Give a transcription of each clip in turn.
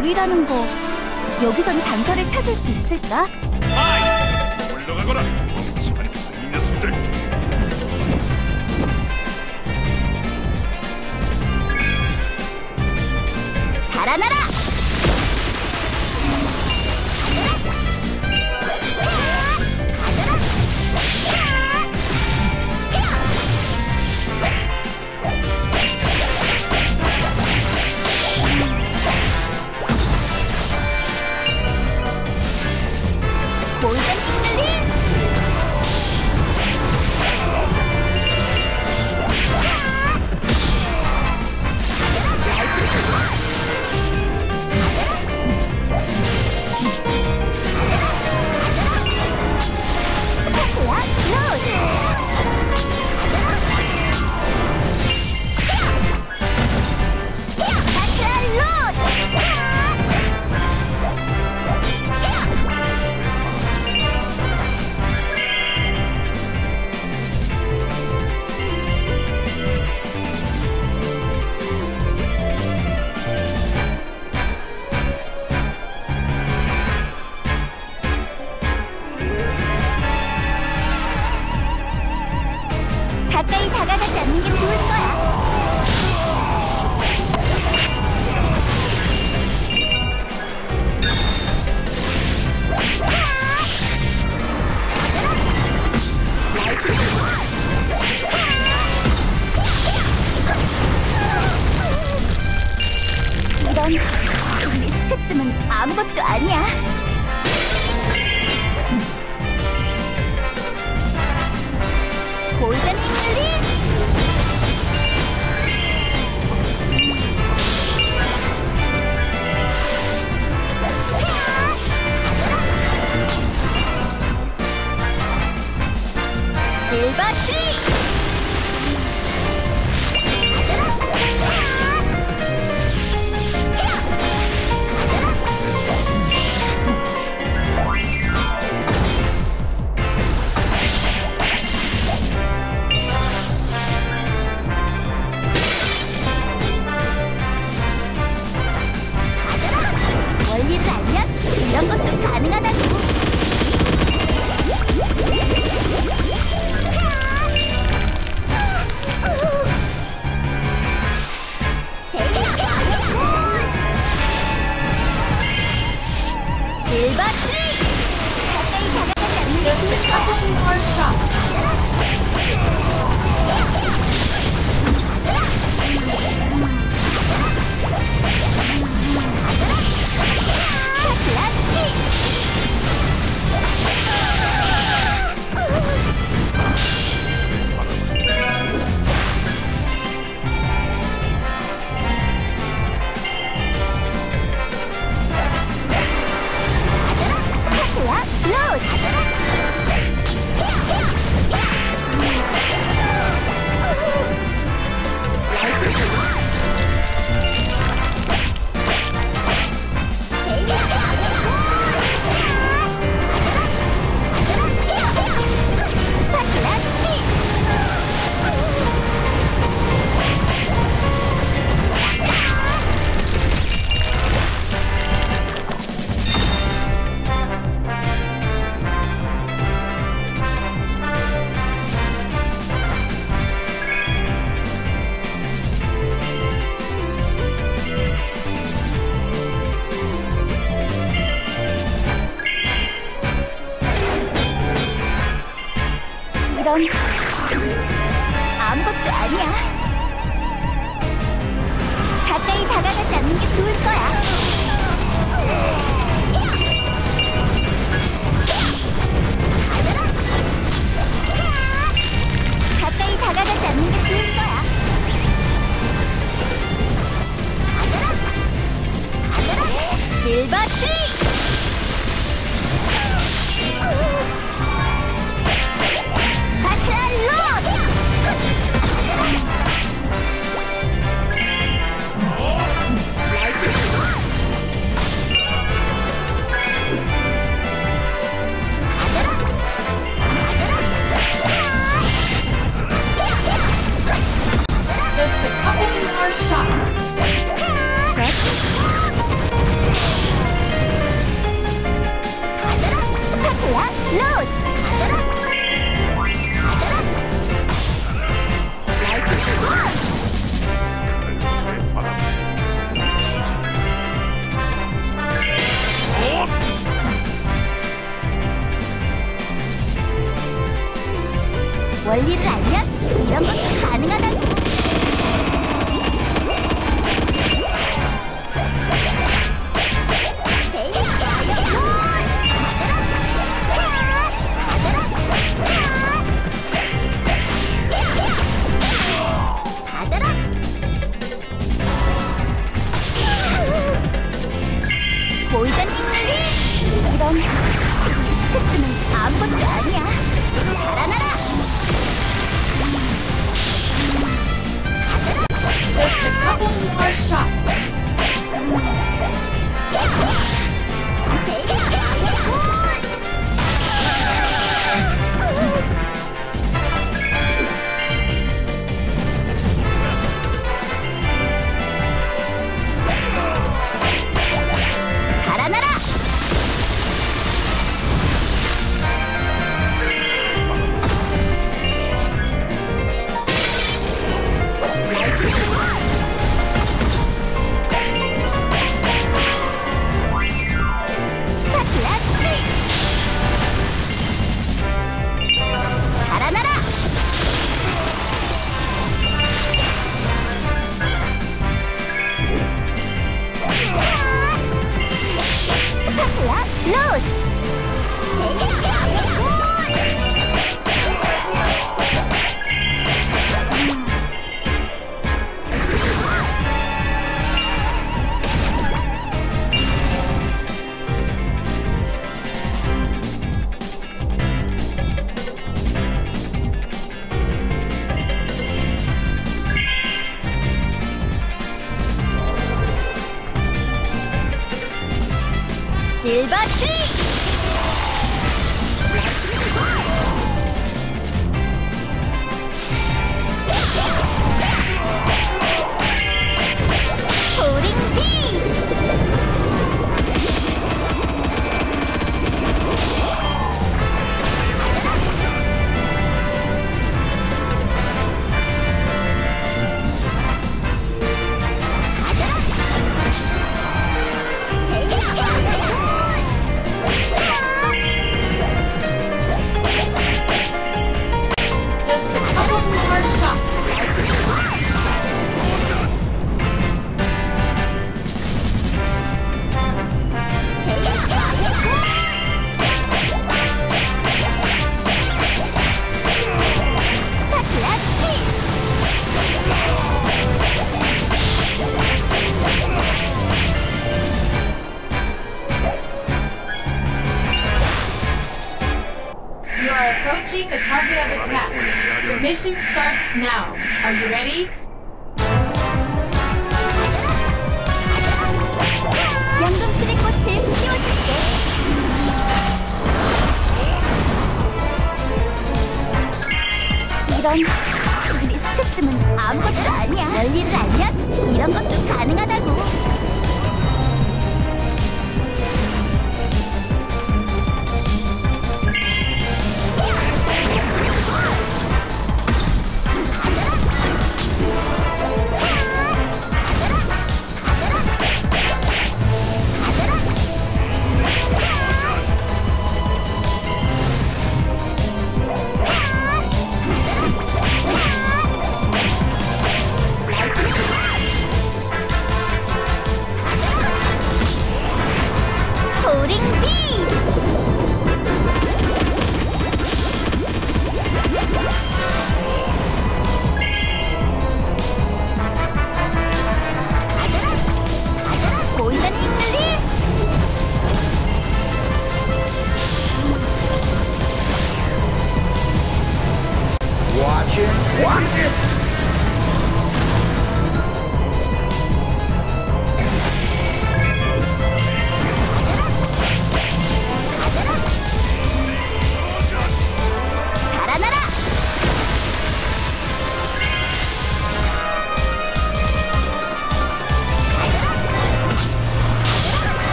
돌이라는 거 여기선 단서를 찾을 수 있을까? 하이! 물러가거라! 멍청한 이 녀석들! 달아나라! 골든 잉글리! 가까이 다가가지 않는 게 좋을 거야. 이런 우리 스펙쯤은 아무것도 아니야. 골든 잉글리! 실버 트리! 원리를 알면 이런 것도 가능하다고. 실버 트리! 가까이 다가가지 않는 게 Just a couple more shots. 이런 아무것도 아니야. 가까이 다가가지 않는 게 좋을 거야. 가까이 다가가지 않는 게 좋을 거야. 실버 트리! Just a couple more shots. 원리를 알면 이런 것도 가능하다고. 보이던 힘들이 이런 스트레스는 아무것도 아니야. 달아나라. Just a couple more shots. 달아나라. 달아나라. 스파클라 로스. 실버 트리. 보링 비. Just a couple more shots. You are approaching the target of attack. The mission starts now. Are you ready? 연금술의 꽃을 피워줄게. 이런 우리 스트레스는 아무것도 아니야. 원리를 알면 이런 것도 가능하다고.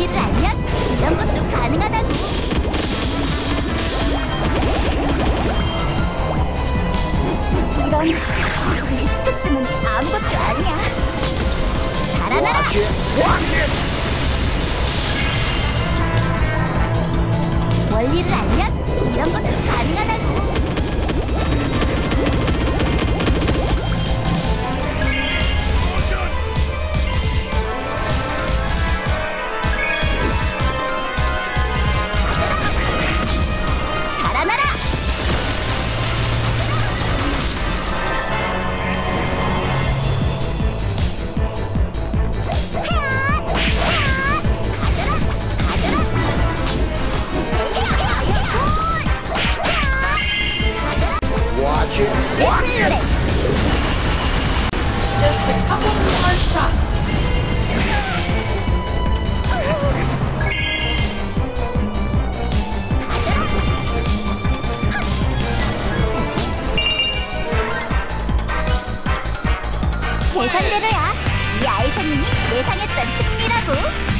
원리를 알면 이런 것도 가능하다고. 이런 리스크쯤은 아무것도 아니야. 달아나라. 원리를 알면 이런 것도 가능하다고. 달아나라. Just a couple more shots. 계산대로야. 이 아이샤님이 예상했던 승리라고.